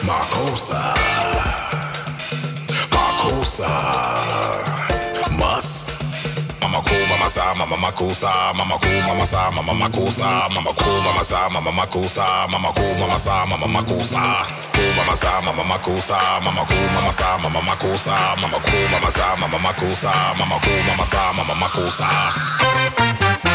Makosa, Makosa, Mus. Mama cool, mama sa, mama makusa, mama cool, mama sa, mama makusa, mama cool, mama sa, mama makusa, mama cool, mama sa, mama makusa, cool, mama sa, mama makusa, mama cool, mama sa, mama makusa, mama cool, mama sa, mama makusa, mama cool, mama sa, mama makusa.